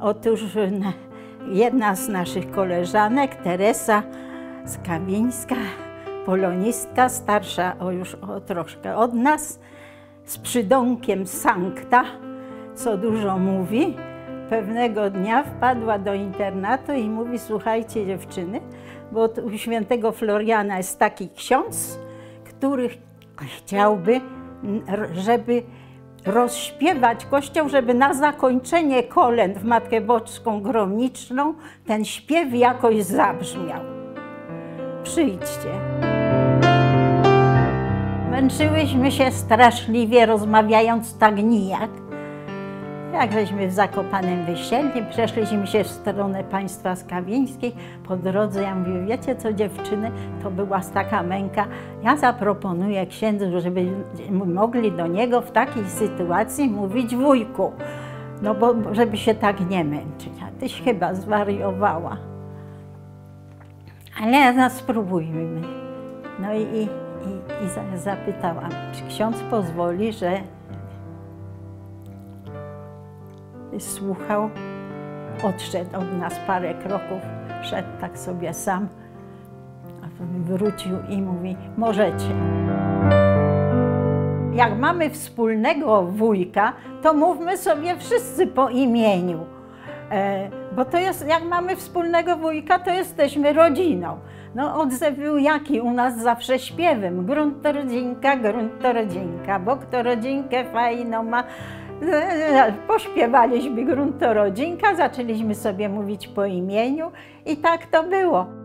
Otóż jedna z naszych koleżanek, Teresa Skawińska, polonistka, starsza już troszkę od nas, z przydomkiem Sankta, co dużo mówi, pewnego dnia wpadła do internatu i mówi: słuchajcie dziewczyny, bo u świętego Floriana jest taki ksiądz, który chciałby, żeby rozśpiewać Kościół, żeby na zakończenie kolęd w Matkę Boską Gromniczną ten śpiew jakoś zabrzmiał. Przyjdźcie. Męczyłyśmy się straszliwie, rozmawiając tak nijak. Jak żeśmy w Zakopanem wysiedli, przeszliśmy się w stronę państwa Skawińskiej. Po drodze ja mówię: wiecie co dziewczyny, to była taka męka. Ja zaproponuję księdzu, żeby mogli do niego w takiej sytuacji mówić wujku. No bo żeby się tak nie męczyć. A tyś chyba zwariowała. Ale spróbujmy. No i zapytałam, czy ksiądz pozwoli, że słuchał, odszedł od nas parę kroków, szedł tak sobie sam, a wrócił i mówi: możecie. Jak mamy wspólnego wujka, to mówmy sobie wszyscy po imieniu. Bo to jest, jak mamy wspólnego wujka, to jesteśmy rodziną. No odzew był jaki u nas zawsze śpiewem: grunt to rodzinka, bo kto rodzinkę fajną ma. Pośpiewaliśmy grunt to rodzinka, zaczęliśmy sobie mówić po imieniu i tak to było.